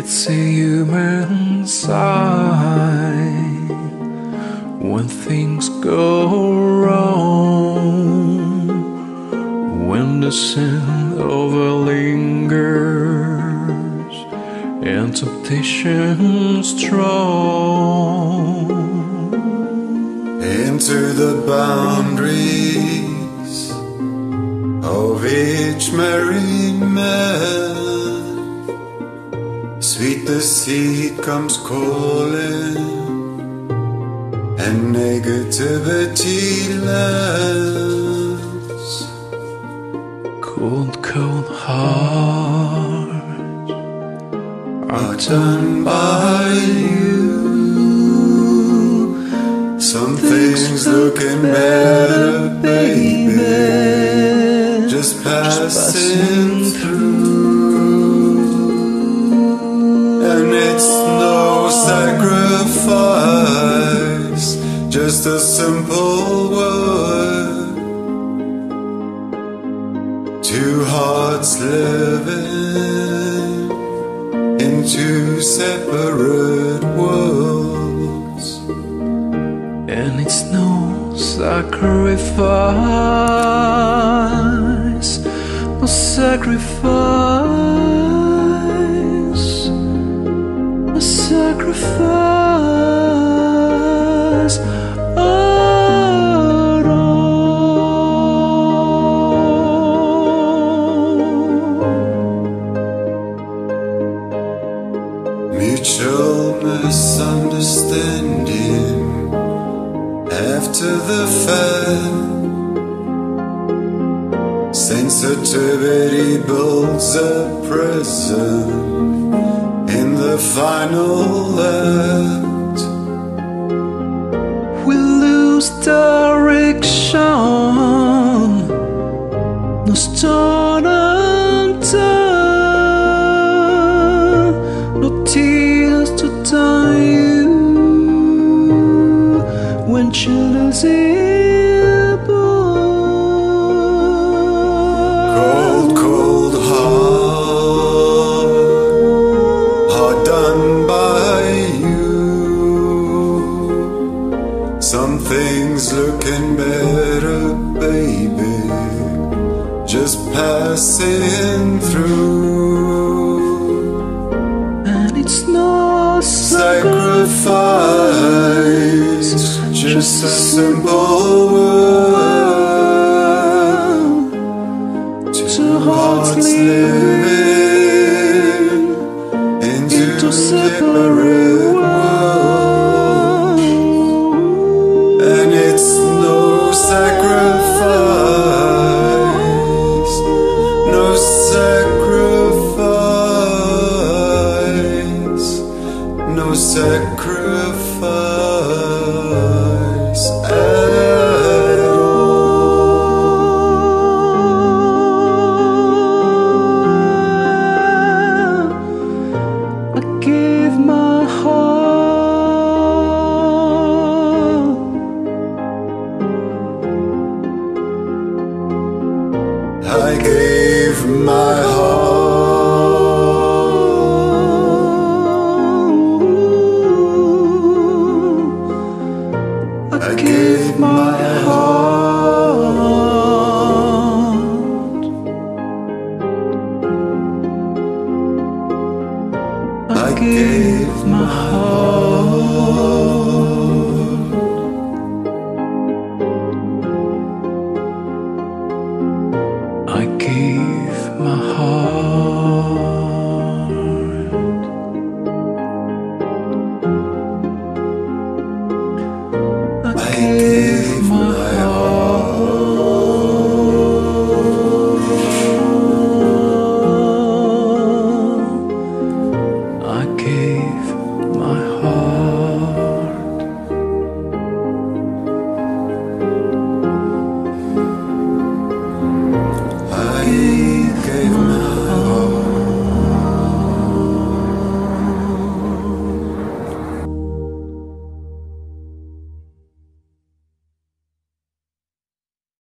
It's a human sign when things go wrong, when the sin overlingers and temptation strong. Into the boundaries of each married man, sweet deceit comes calling, and negativity lands. Cold, cold hearts are done by you. Some things looking better, baby, just passing through. And it's no sacrifice, just a simple word. Two hearts living in two separate worlds. And it's no sacrifice, no sacrifice, no sacrifice at all. Mutual misunderstanding after the fact, sensitivity builds a prison in the final act. We lose direction, no stone unturned, no tears to dye you when children's cold, cold heart done by you. Some things looking better, baby, just passing through. And it's no sacrifice, just a simple word. Two hearts living into separate worlds. And it's no sacrifice, no sacrifice, no sacrifice at all. I gave my heart, I gave my heart. I gave my heart. I gave my heart. I gave my heart.